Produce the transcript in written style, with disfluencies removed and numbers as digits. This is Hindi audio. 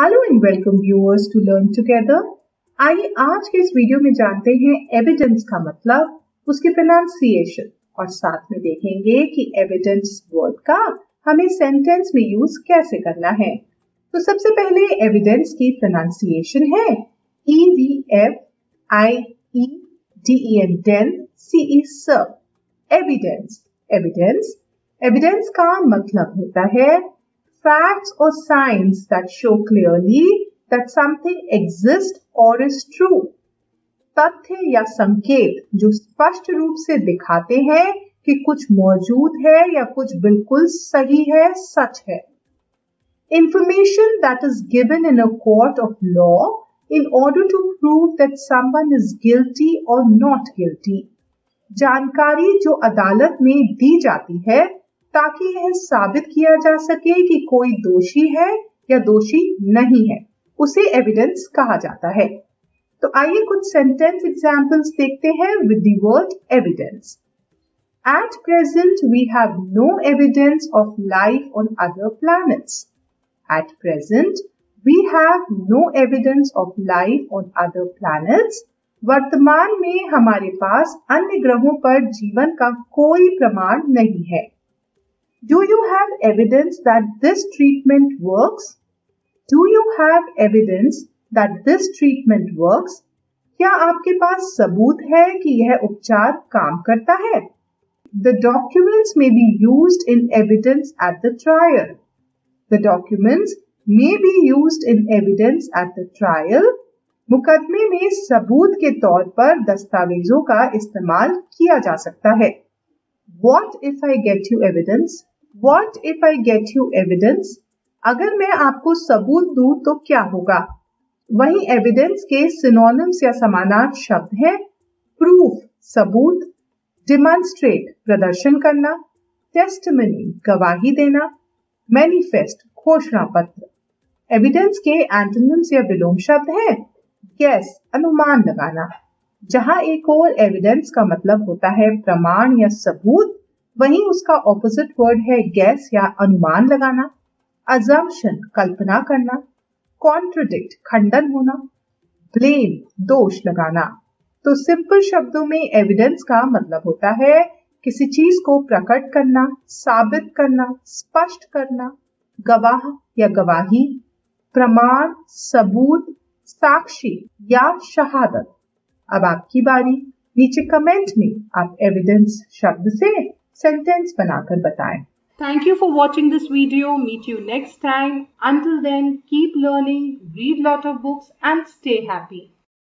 Hello and welcome viewers to learn together. आइए आज के इस वीडियो में जानते हैं एविडेंस का मतलब, उसकी प्रोनाउंसिएशन और साथ में देखेंगे कि एविडेंस वर्ड का हमें सेंटेंस में यूज कैसे करना है। तो सबसे पहले एविडेंस की प्रोनाउंसिएशन है EVFIEDEN एविडेंस। एविडेंस का मतलब होता है facts or signs that show clearly that something exists or is true। तथ्य या संकेत जो स्पष्ट रूप से दिखाते हैं कि कुछ मौजूद है या कुछ बिल्कुल सही है, सच है। Information that is given in a court of law in order to prove that someone is guilty or not guilty। जानकारी जो अदालत में दी जाती है ताकि यह साबित किया जा सके कि कोई दोषी है या दोषी नहीं है, उसे एविडेंस कहा जाता है। तो आइए कुछ सेंटेंस एग्जांपल्स देखते हैं with the word evidence. At present we have no evidence of life on other planets। At present we have no evidence of life on other planets। वर्तमान में हमारे पास अन्य ग्रहों पर जीवन का कोई प्रमाण नहीं है। Do you have evidence that this treatment works? Do you have evidence that this treatment works? क्या आपके पास सबूत है कि यह उपचार काम करता है? The documents may be used in evidence at the trial। The documents may be used in evidence at the trial। मुकदमे में सबूत के तौर पर दस्तावेजों का इस्तेमाल किया जा सकता है। What if I get you evidence? What if I get you evidence? अगर मैं आपको सबूत दूं तो क्या होगा? वहीं एविडेंस के सिनोनिम्स या समानार्थक शब्द हैं प्रूफ सबूत, डेमोन्स्ट्रेट प्रदर्शन करना, टेस्टिमनी गवाही देना, मैनिफेस्ट घोषणा पत्र। एविडेंस के एंटोनिम्स या विलोम शब्द हैं गेस अनुमान लगाना। जहां एक और एविडेंस का मतलब होता है प्रमाण या सबूत, वहीं उसका ऑपोजिट वर्ड है गेस या अनुमान लगाना। अजम्पशन कल्पना करना, कॉन्ट्रडिक्ट खंडन होना, ब्लेम दोष लगाना। तो सिंपल शब्दों में एविडेंस का मतलब होता है किसी चीज को प्रकट करना, साबित करना, स्पष्ट करना, गवाह या गवाही, प्रमाण, सबूत, साक्षी या शहादत। अब आपकी बारी, नीचे कमेंट में आप एविडेंस शब्द से सेंटेंस बनाकर बताएं। Thank you for watching this video. Meet you next time. Until then, keep learning, read lot of books and stay happy.